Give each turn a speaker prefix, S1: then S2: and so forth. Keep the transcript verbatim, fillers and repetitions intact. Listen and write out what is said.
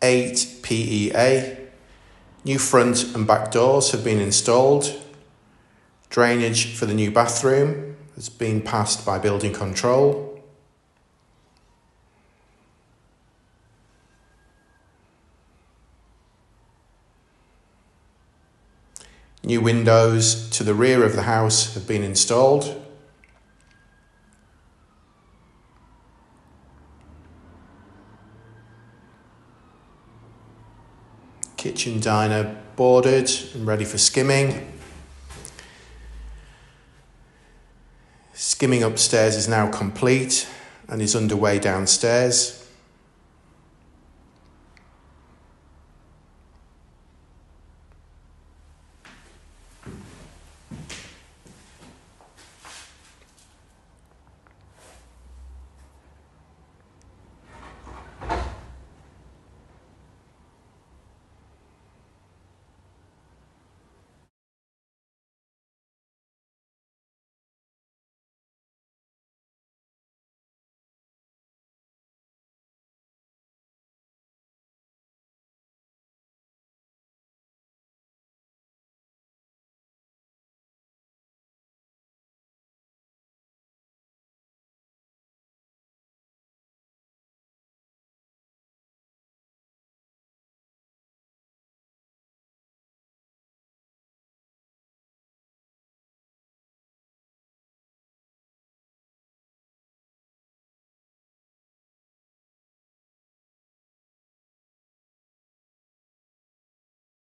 S1: eight P E A. New front and back doors have been installed. Drainage for the new bathroom has been passed by building control. New windows to the rear of the house have been installed. Kitchen diner boarded and ready for skimming. Skimming upstairs is now complete and is underway downstairs.